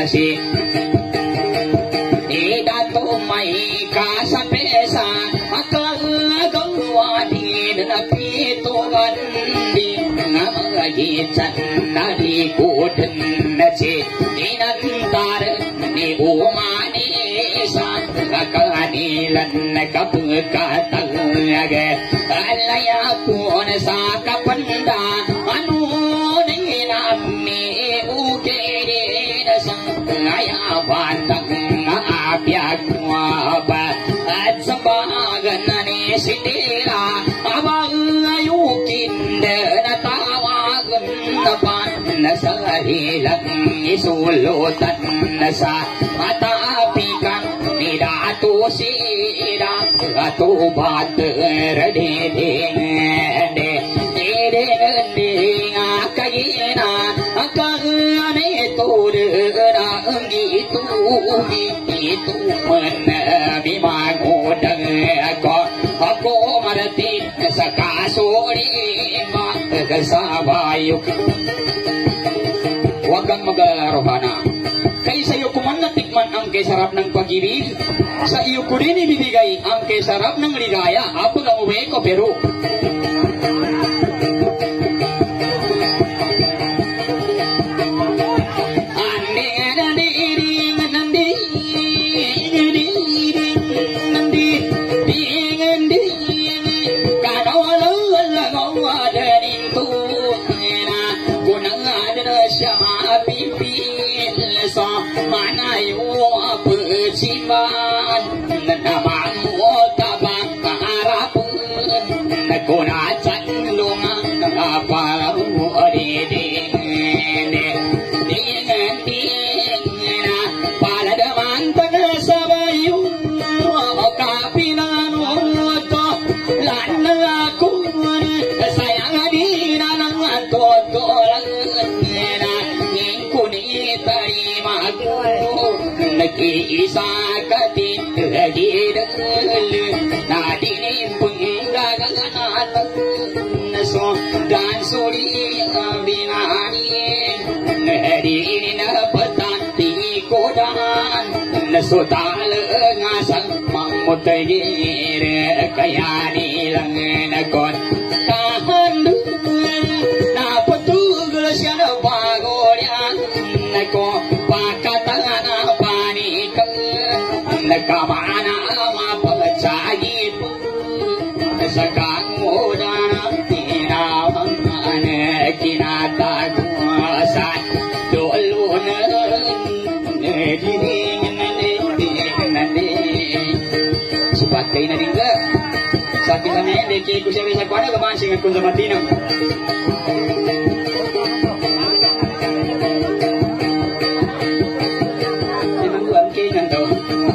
si idatu mai kasapesa makagawa din napito gandi ngamagi chandari kudin si inantar ni umani sa kakanilan kapukatang age alaya pun sa kapanda anu nami ukere sa aya bandang apiak waba at sabagan ni sindira abang ayukin na tawagan na pan na sa hilang isulutan na sa matapikan nidato sira ato baterreding ding akayina akane tudera gitu itu menabimangodang ako marati sa kasuri kasabayok huwag kang mag-arohana kay sa iyo kuman natikman ang kesarap ng pag-ibig sa iyo ko rin ibibigay ang kesarap ng ligaya apag ang uwi ko pero isa katit gidel nadini penggaganat naso dan suri binani nadini napatan di kodan naso tal ngasang mamutagir kayani lang nakon kahandu na patugul siya na bagoryan nako pakatana nagkamana mapagtsagit sa kamudan tinawang kinatagusan dulunan subat kayo na rin ka sa akin na nende kaya ko siya rin sa kwana gamansin at kung sa matinang sinangguan kayo nang daw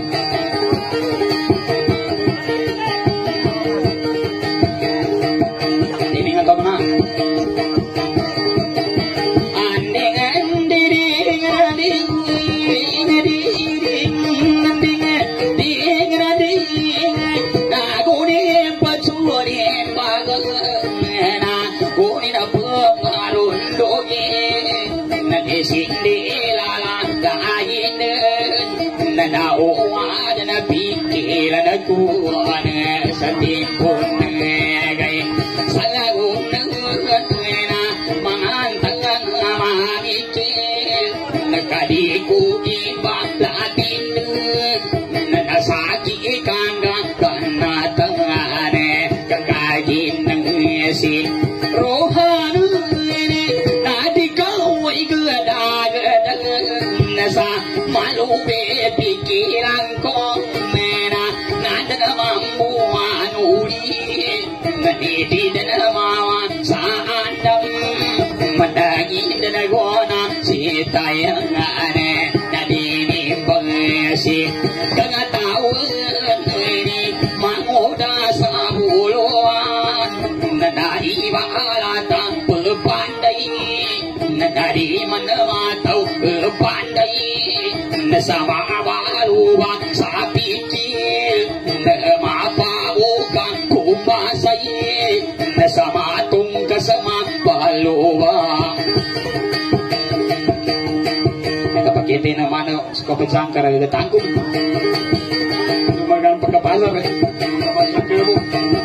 nauwad na pikiran ako sa tipon gay sa lagong na mangantangan mamikil nagkadiku iba platin na nasakikan kanatangane kakagin ng si rohan na di ka ay gadagadang nasa malupi pikiran ko mena nada namang buwan uli nadidid na mawa sa andam madagi na nagwana si tayang ane nadinibang si kangatawin ni manguda sa buluan nadaibalatang pepanday nadariman na mataw pandai nasama baluwa sa pikir na mapaukan kumasay nasama tong kasama baluwa nakapakitin naman kau pecang karena ada tanggung. Lumayan pakai pasar, pasar kebu.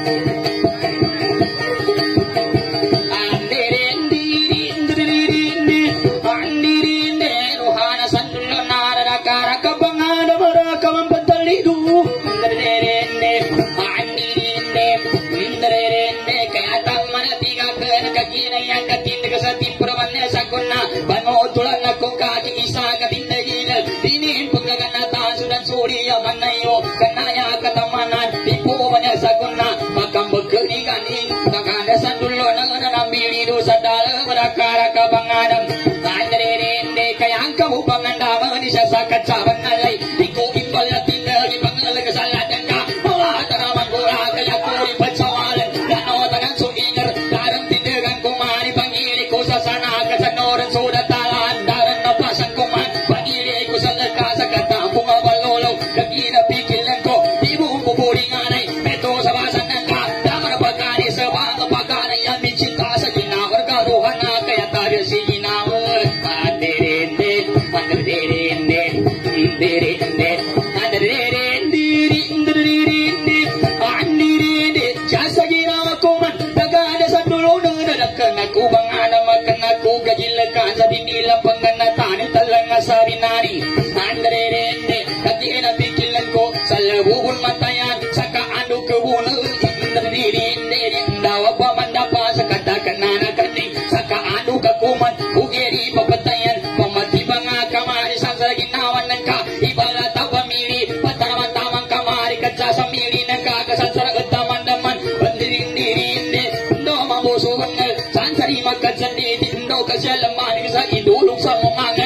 Pangotulan ako kaki isa katindagil dinin pagkaganatan sudan suriya manayo kanaya katamanan tipu manya sakuna makambag kaniganin kakadasan dulo nanganamili do sa dala berakara kabangadam kandirinde kaya ang kamupangandaman isa sa katsaban nalay iko ipalatin na ipangalag kasaladan ka tanaman gula kaya kuri patsawalan gano tagang suingar darang tindagan kumari pangili ko sa sana kasanoran sudat Sarinari, Andrerende, Katina Pikilan ko, Salabubun Matayan, Saka Ando Kabuna, Indrerinde, Dawa Pamandapa, Saka Takanana Kati, Saka Ando Kakuman, Ugeri Papatayan, Pamatibang Kamari, Sasa Ginawan Nangka, Ibalata Pamili, Pataraman Tamang Kamari, Katsa Samili Nangka, Kasasara Utaman Daman, Bandirindirinde, Do Mabusuan, Sansari Makatsandi, Do Kasyalaman, Sa Idulong sa Mumangan,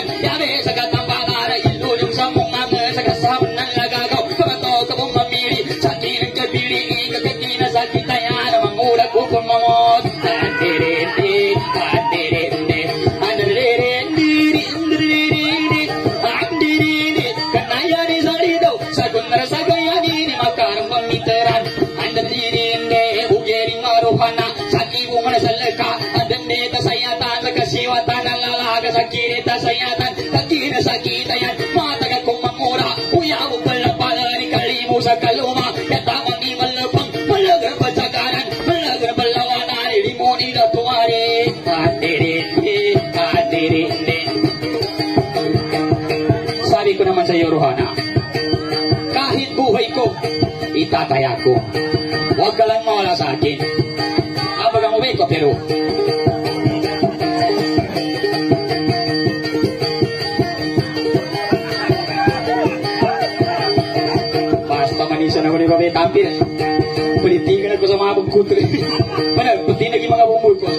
sakita sayatan, kakina sakitayan, mataga kong mamura, uyaw palapalan ni kalimu sa kaluma, katamang ni malapang, malagar pa sagaran, malagar palawanan, limoni na tuwari, katirindi, katirindi. Sabi ko naman sa iyo, Rohana, kahit buhay ko, itataya ko. Huwag ka lang mawala sa akin. Habang ang uwi ko, pero sana ko ni babe tampil. Politikan ako sa mga pagkutre. Mana, pati naging mga bumul ko.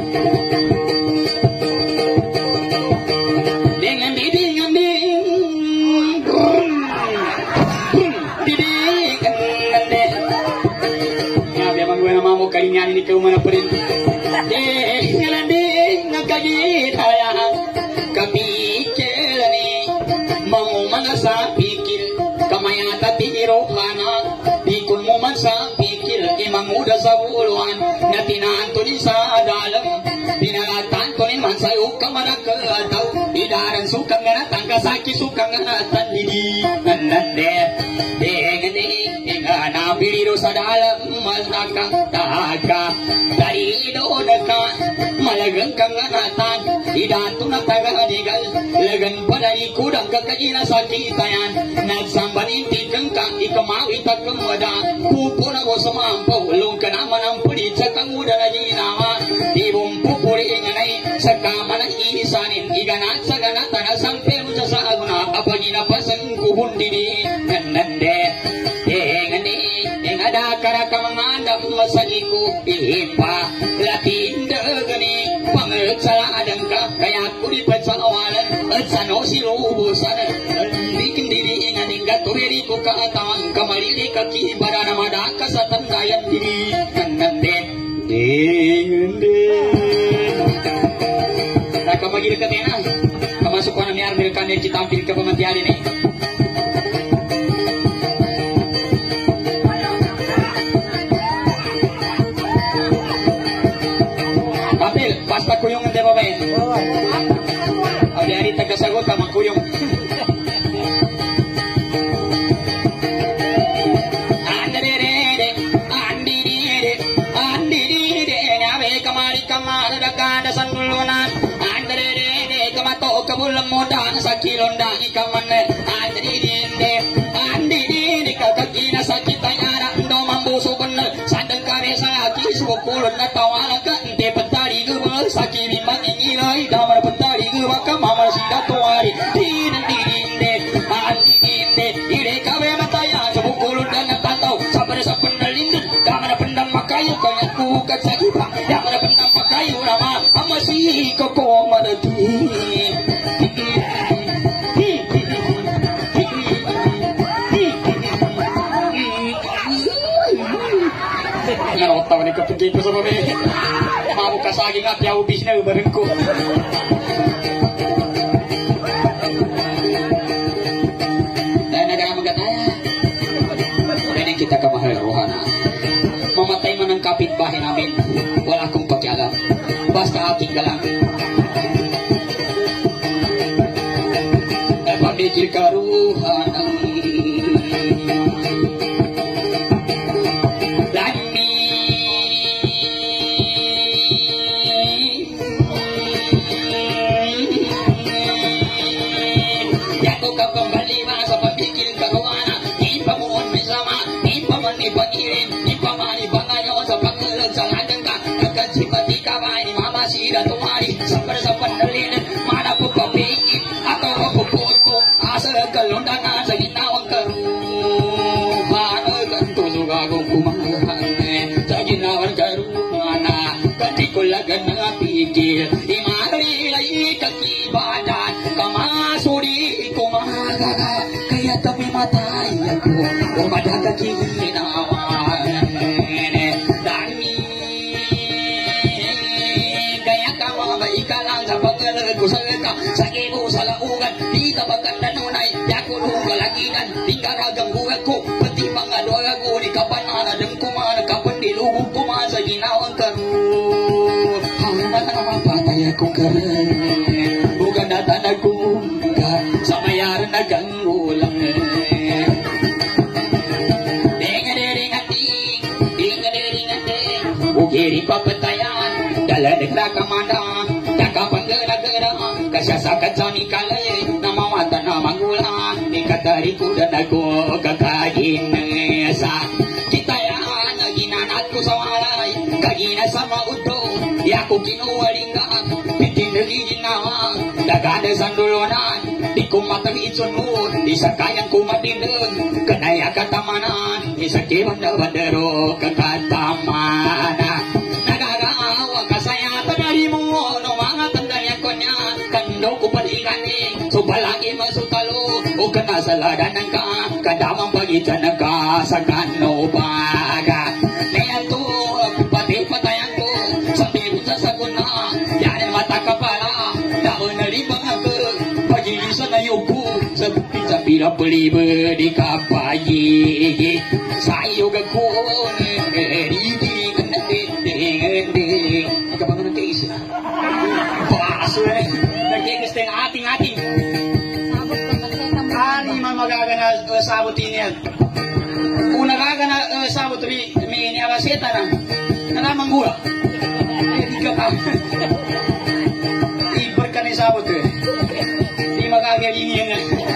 Dengan didingan ding. Didingan ding. Ngabi amang gue nama mo kalingan ini kau mana perin. Dengan ding nagkagit hayang kapikil ni mau manasa pikir kamayata tirohana di kun mo man sa pikir imang uda sa buluan na tinantunin sa dalam pinaratantunin man sa ukang managkataw idaran sukang nga natangka saki sukang nga natandidi nanande nga napiliro sa dalam malaka taga darido naka malagang kang nga natan idato na taga-adigal lagan padari kudang kakagina sa kitayan nagsambanin tikang kang ikamawit at kang wada pupo na ko sa mampaw ulong ka naman ang pulit sa kang uda na ginawa ibong pupuri inganay sa kama ng inisanin iganat sa ganatan na sampel mo sa aguna apagina pasang kuhundini nande ada kara kamangandam masaliku ipa latinda gani pangatsala adangka kaya kuri patsawalan atsano silubusan bikin diri inganinga turiri ko kaatawang kamalili kaki barana madaka sa tandayan diri nande nakamagil ka tena kamasok ko na ni Armel Kanel kita tampil ka pamantiyarin eh. Basta kuyong hindi ba ba yun? Ang dari tagasagot ka, magkuyong. Kaganda sandulunan Andre kamato kabulang modang sa kilondang ikamane Andi kakakina sa kitayara ndo mambuso bener sadang kare sa aki sukulon na tawalang ka ente petari gubal sa kiri mangingilay damar petari gubal ka mamar sida tuwari Dinde Andi ire kawe mataya sukulon dan natataw sa penalindun kamar pendam makayu kanya kukat sa iba damar pendam makayu nama amasi koko madati Ngarot tahu ni kepingin ko sa babi. Mau kasaging at yaw bis na ubarin ko. Dahil nagkakamagataya. Ganyan kita kamahal rohana. Mamatay man ang kapitbahay namin. Wala akong pakialam. Basta aking galang. Pamikir karuhana. Kalundangan sa ginawang karuhan ganto sugagong kumahan sa ginawang karuhan ganti ko lagan na pigil imarilay kakibadan kamasuri kumagaga kaya tabi matay ako umadaga kinawan dami kaya kawa ikalang sa pagkakusal ka sa ibo sa laungan di ka maganda nunay kalaginan tinggal ragang buhat ko pati mga doa ko ni kapanana dan kumana kapan dilubog kumasa ginawang karu hana na mapatay akong karen bukan datan akong sa mayar na ganggulang dingadering ugiri papatayan daladag na kamana nakapanggara-gara kasasakat sa ni kalay na mawatan na mangulang ikatari ko na ako kakain sa kitayan na ginanat ko sa walay kagina sa maudo di ako kinuwaling ka pitinagigin na dagada sa dulunan di ko matangitson mo di sa kayang kumatinag kanaya katamanan di sa kibang na bandero kakatamana nagagawa kasayatan na rin mo no mga tandaya ko niya kando ko paligani so palagi masutalo o kanasaladan ng ka kadamang pagitan ng ka sa kanobaga neto pati patayan ko sa tibot sa saguna yan ang mata ka pala daon na libang ako pag-iisa na yuko sa pila paliba di kapayi sa iyo gagkon nagkabangan ng case baso nagkikis tayo ating ani mamagagana sabot ini kung nagagana sabot may iniabaseta na nalamang gula di ka pa ibar ka na sabot di magagaling yan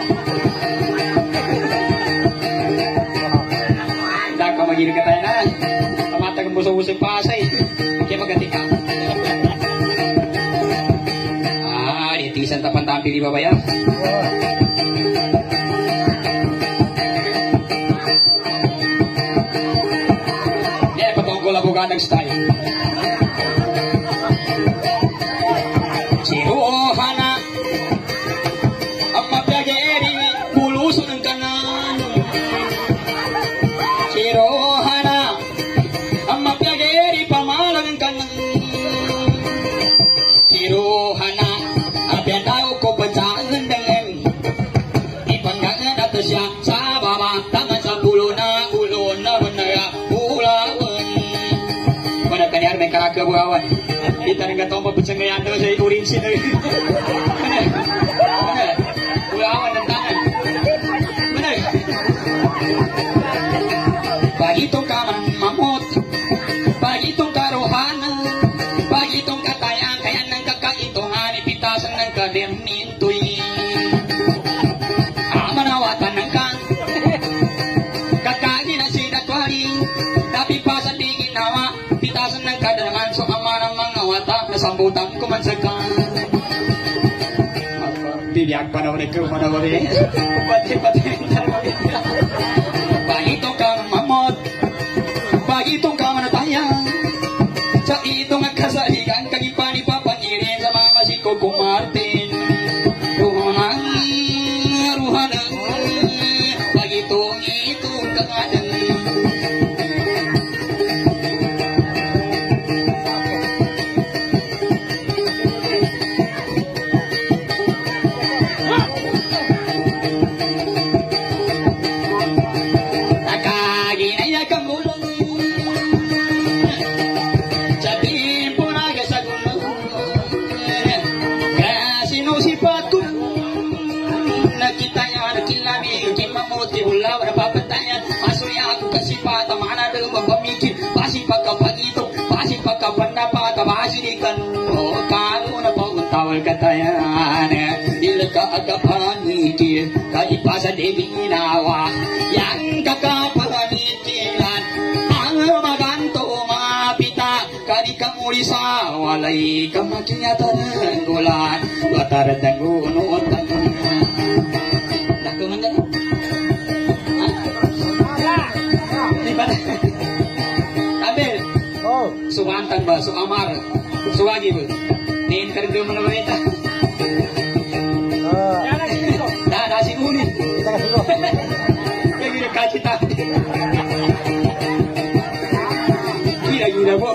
daka magiging ka tayo na tamatag ang buso-buso pasay kaya magati ka nitisan tapan tampil di baba ya bukan style si Rohana ang mapyageri puluso ng kanan si Rohana ang mapyageri pamalang ng kanan si Rohana apyadaw ko pagsahan dengan ipanggangan at siya sa baba tangan sa ulo na benara kanyar may karagawawan kita rin katong paputsanggayan doon sa urinsin ulawan ng tangan bagitong kaman mamot bagitong karohanan bagitong katayan kaya Raden Mintui amanawatan kan kakagi na si Datwari tapi pas di ginawa pitasan ng kadangan so amanang mga wata na sambutan kumansakan bibiyag pa na ulit ko manawari pati bagitong kang mamot bagitong kang manatayang sa itong kasaligan kagipani papangirin sa mama si Coco Martin ruhanan bagitong itong kangadan katayan ilaka agapanitir kaipasa Dewi Nawa yang kakapanikiran ang maganto mapita kadikamulisa walay kamakinyata ng gulan watarad ng gunot lakungan na Amir suwantang ba suamar suwagi ba nin karga mo naman ito. Nasi ulit. Kaya kacita. Gila-gila po.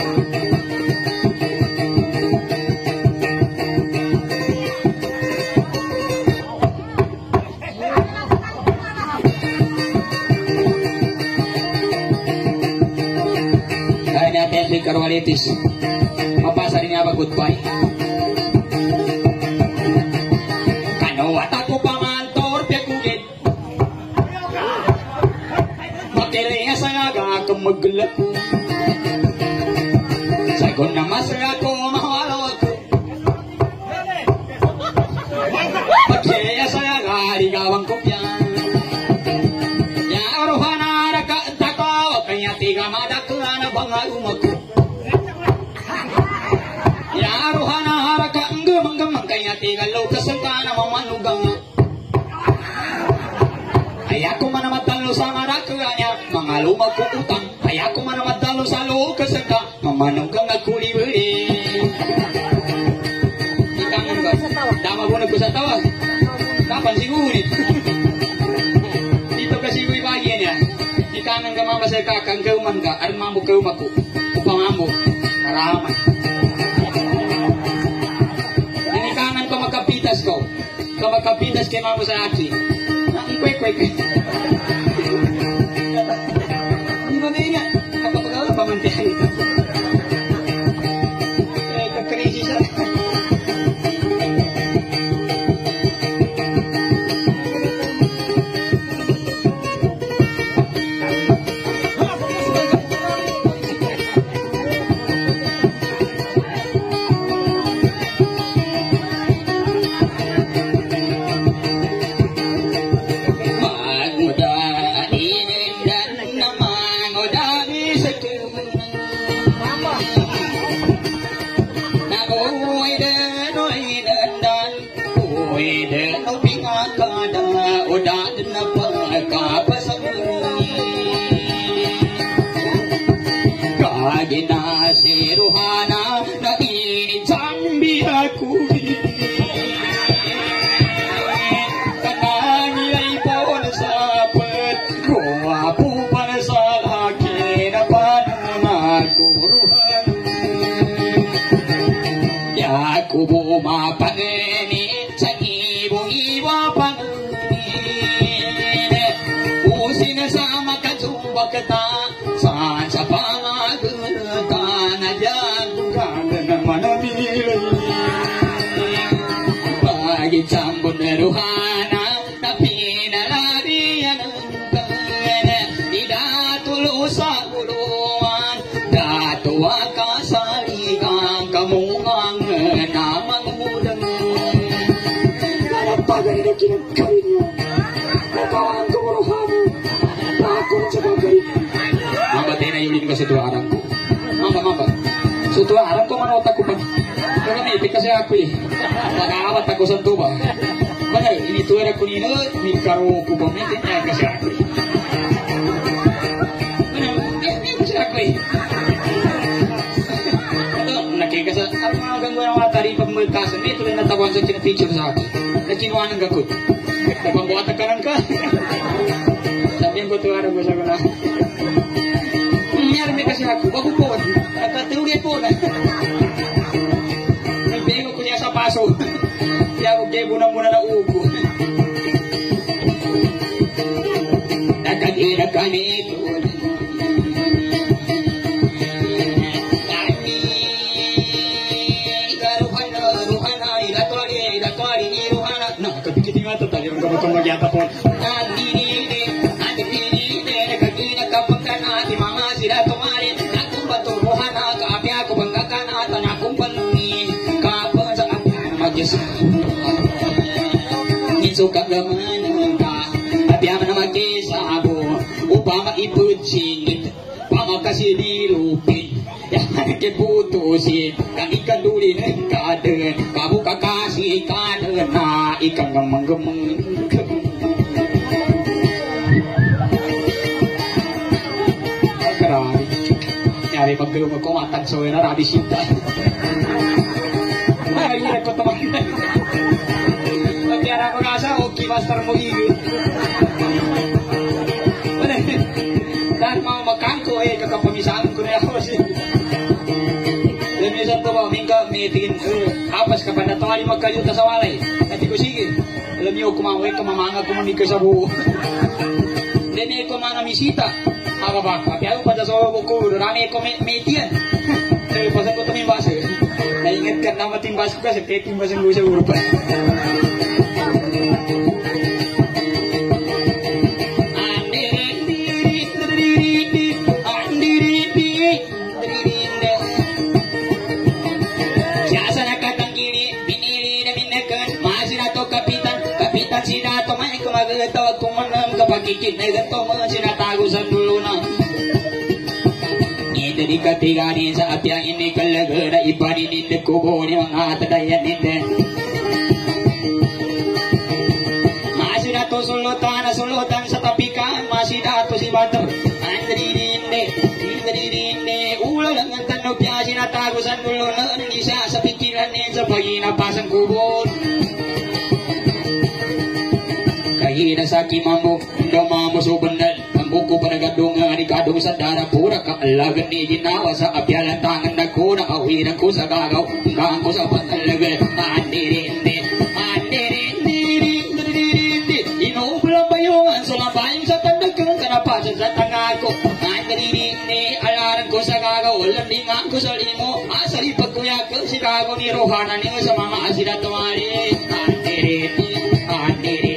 Kaya natin si Karwalitis. Mapasa rin niya ba goodbye? Kano at ako pamantor pekugit makiringa sa nga kang magulak sagon na masaya ko mahawalot magkaya sa nga ligawang kopyan yaruhan na nakatakaw kaya tiga madakla na banga umako yaruhana haraka enggemang-gemang kaya tiga lo kesengkana mamanugang ayaku mana matalo sama dakuanya mangaluma ku utang ayaku mana matalo salo kesengka mamanugang aku diberi ikangan ba dama guna ku satawa kapan sih gunit dito kasi gue bagian ya ikangan ka mama saya kakang keuman ka ar mambu keumaku upamambu karaman Kamakapitas ko. Kamakapitas kay mamo sa aki. Ang kwek-kwek. Hindi mo din nga. Kapag pamantihan ito. Kag-crazy siya. Si Ruhana na ini jambi aku karena nilai pon sapet gua pupan salaki na panamaku Ruhana ya aku buma paneni sa ibu-iwa paneni usin sama kajumba kata sa bagi cambun Ruhana tapi nalarian tidak tulus aguluan datua kasaligang kamungang namang mudang kinagkarinya. Natalaan ko mo hamo. Takot sa kagaling. Mamba tayo na yulin ka sa tuwa arang ko. Mamba. Sa tuwa arang ko manota ko pa. Kaya may kasi ako eh. Nag-aawat ako sa tuba. Mana ini tuwa ko nino. May karo ko pa. May kasi ako eh. May kasi ako eh. Nakikasa, ang mga gangwa ng mga taripag magkasan, may tuloy natawan sa kinapicture sa akin. Nakinuha ng gakot. Napambuatan ka lang ka. Sabihin ko tuwa na ko sa kuna. Mayroon may kasi ako, wag po. Nagkatuloy po na. Nagbigo ko niya sa paso. Kaya ako gebo na muna na ugo. Nagkagina kami ito. Kung magyata po andinide kagina kapagkana di mga sila tumarin akong baturuhan ka apya ko bangkakana tan akong panuni kapag sa apya magyas nitso kagaman ka apya man magisabo upama iputsingit pamakasidirupin yan ke putusin kang ikan duli ng kaden kamu kakasih kaden na ikan gamang-gamang karami nyari paggelung ko matang so na rabi sinta ay ko teman pagkara ko kasa okay master mo igit dan mau makan ko kakapamisahan ko na ako sih. Minsan ko ba, mingka, meetingin, apas ka pa na tawali magkayuta sa walay. At ko sige, alam niyo, kumaway ka, mamanga kumanig ka sa buo. Hindi may ko mga namisita. Haba ba, papiyago pa sa buo ko, rami ko meetian. Pero pasan ko tumimbas eh. Naingat ka na matimbas ko kasi, kaya timbas ang gusa urupan. Sinato may kumagataw kumanam kapagkikit na ganito mga sinatago sa dulo na hindi katiganin sa apya ini kalaga na ipanin hindi kubo ni mga tadayan hindi masinato sulutan sa tapikan masinato si bato hindi ulang lang ang tanong piya sinatago sa dulo na isa sa pikiran niya sa paginapasan kubo kahina sa kimamo damamo so banal ang buko panagadong ani kadong sa dara pura ka alagan ni ginawa sa apyalan tangan na ko na awiran ko sa gagaw hanggang ko sa pangalaga andirinde inuulan ba yung sulabayin sa tandagang kanapasan sa tangako andirinde alaran ko sa gagaw landingan ko sa limo asali pagkuya ko si gago ni rohana niyo sa mga asila tumari andirinde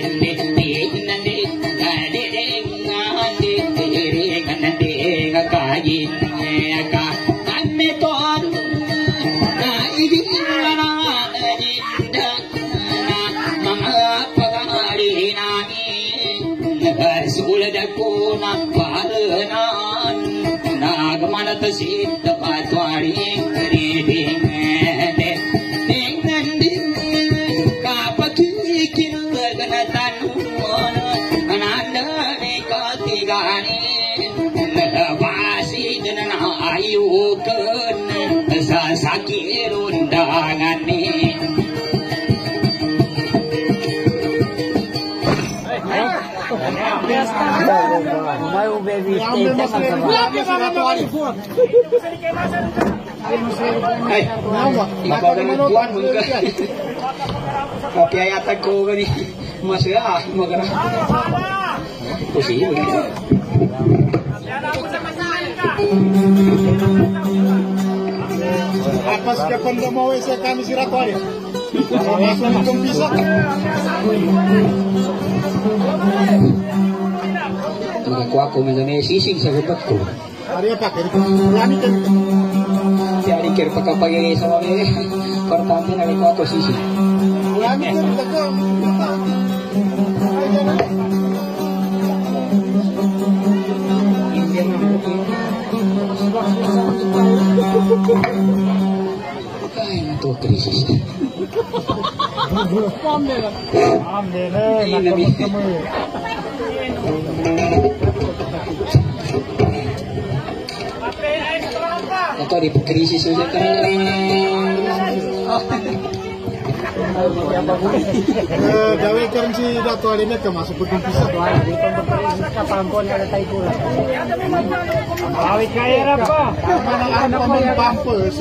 kain ka kami ton naigilan dinda mga pagari namin sulat ako na palanan nagamana tasid patwari riding tingnan din kapakikin ganatan ananda ni katigani basi dengan ayukan sa sakit undangan ni May baby stay ay mapagdamuan mo ka kapiyayatan ko gani masaya magana posible Apas que cuando mueve ese cambio giratorio. Masuk hitung bisa. Mengaku aku mengenai sising sa gubat ko. Hari apa? Kami kan. Jadi kira pakai sama ni. Pertama nari ko ako sising. Kami kan tegang. Ay, itu krisis. Atau di krisis saja kan. Gawe currency datu ini ke masuk putih pisah. Kapampon ada tai pula. Awit kaya apa? Anak-anak mau pampers.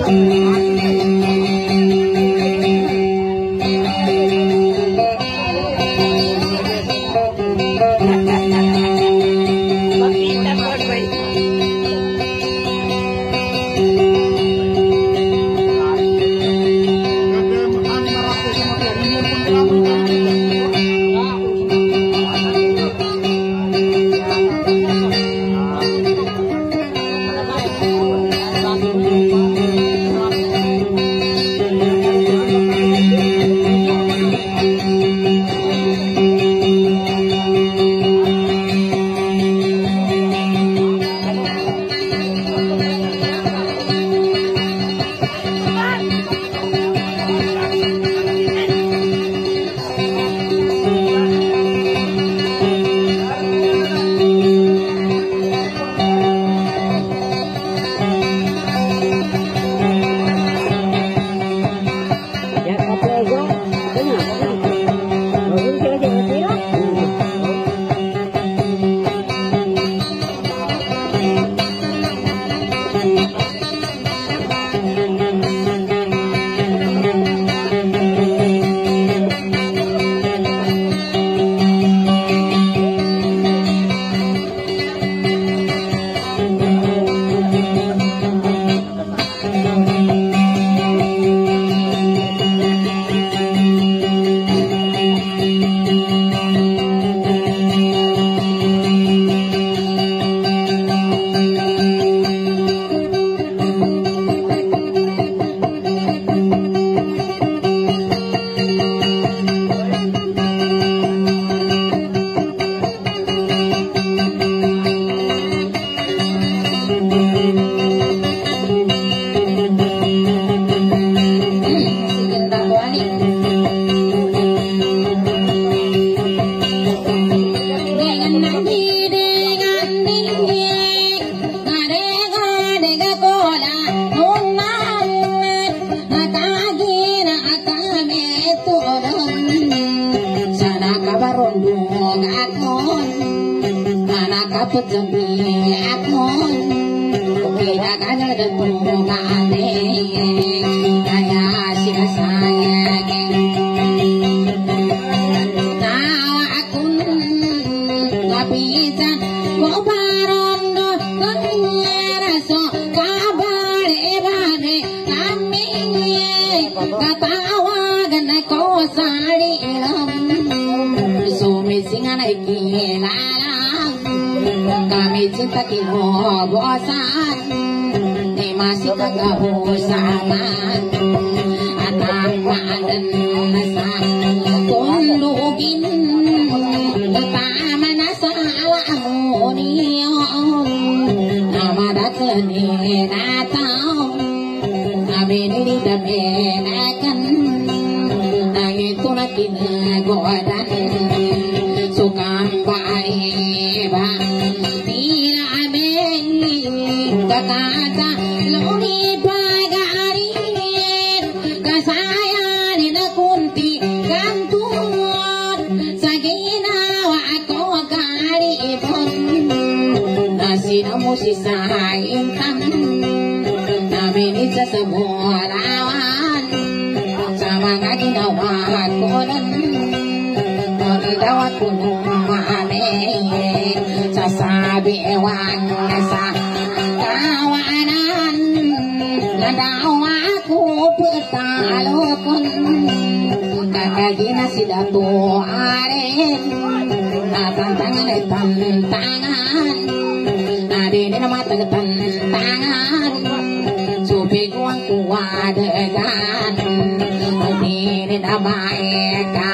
Tangan, supaya kuat dengan hati na baeka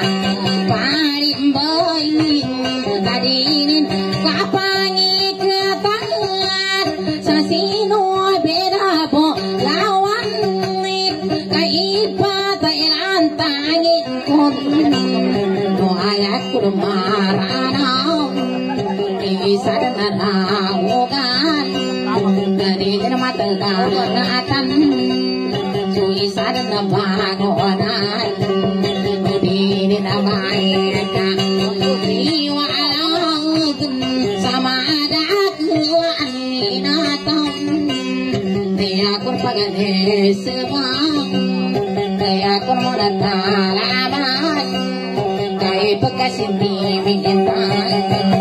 parimboy kadinin kapangi ketangan sa sino berabo lawan kaipa tailan tangit kon no ayat kurmarana isa na rawogan dari mata ganatan isa na bagonan di na baeka iwalang sama ada kuan inatam dia kun pagane sebang dia kun monatalaman kai pekasin di mintan